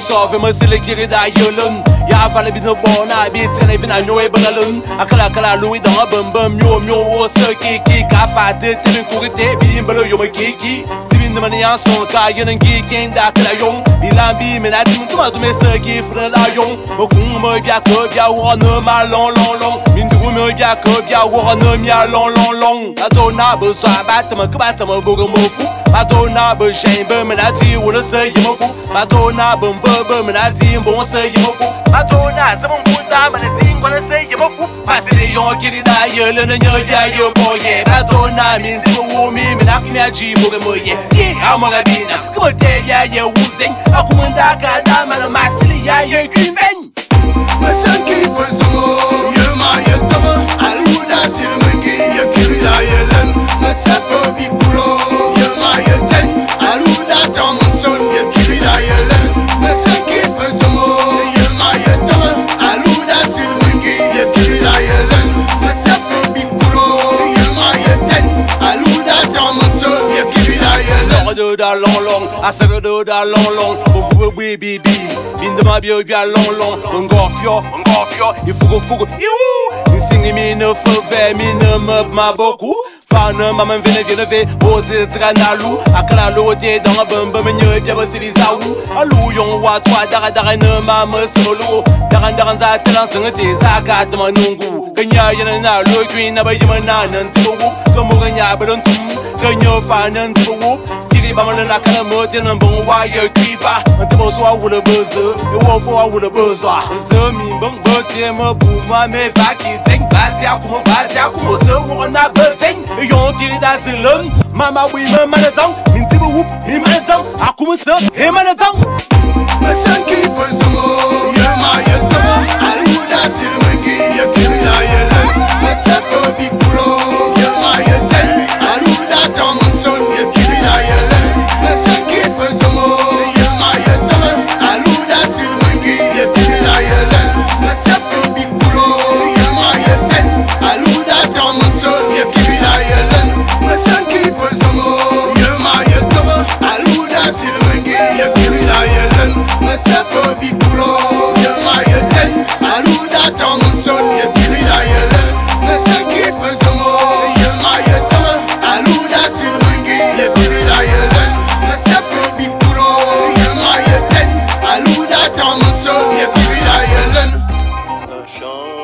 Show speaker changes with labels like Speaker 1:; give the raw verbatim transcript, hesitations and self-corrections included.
Speaker 1: sofi masile kiri da yolun ya fala bi no bona bi tene bi na nyoe balalun akala kala lui dans bam bam myo myo wo se kiki ka fa de tene kurite bi mbalo yo kiki tibin de mani anson ka yenen ki ken da kala yong ilambi mena tum tuma tume se ki fran da yong okun mo bia ko bia wo no ma long long long min du mo bia ko bia wo no mia long long long adona bo sa bat ma ka bat ma bo go mo fu adona bo shen bo mena ti wo no se yi mo fu adona bo bo bo mena ti bo se yi mo fu adona zama bunda mena ti ngo na se yi mo fu masiri yon kiri da yo le no nyo bia yo bo ye adona min du wo mi mena ki mi aji bo go mo ye ye amara bina kuma te ya ye wuzen akumunda ka da mena masili ya ye kimen
Speaker 2: Masanki fonsomo yema yetomo aluda silmengi yakira yelen masafo bikuro yema yeten aluda tomonson yakira yelen Masanki fonsomo yema yetomo aluda silmengi yakira yelen masafo bikuro yema yeten aluda tomonson yakira yelen
Speaker 1: do da long long asaka do da long long ofu bi bi bi bindama bi bi long long ngofio ngofio ifugo fugo you ni singi mi no fove mi no mob ma beaucoup fana mama vene vene ve ose tranalu akala lo te dans bam bam nyo bia basili zawu alu yon wa twa dara dara no mama solo dara dara za telan sangate zaka tama nungu kanya yana na lo kwin na bayima na nan tu ko mo ganya badon tum ganyo fanan tu kiri bamana na kala mote na bon wa yo kifa ntemo so wa wula bozo e wo fo wa wula bozo so mi bon bote mo bu ma me va ki think bati akumo bati akumo so wo na boten yo kiri da silon mama we mama na dong min tibu whoop mi ma dong akumo so e ma na dong
Speaker 2: Masanki fonsomo yema yetomo aluda silmengi yakira yelen masafo bikuro yema yeten aluda tomonson yakira yelen Masanki fonsomo yema yetomo aluda silmengi yakira yelen masafo bikuro yema yeten aluda tomonson yakira yelen Masanki fonsomo yema yetomo aluda silmengi yakira yelen masafo bikuro yema yeten aluda tomonson yakira yelen Masanki fonsomo yema yetomo aluda silmengi yakira yelen masafo bikuro yema yeten aluda tomonson yakira yelen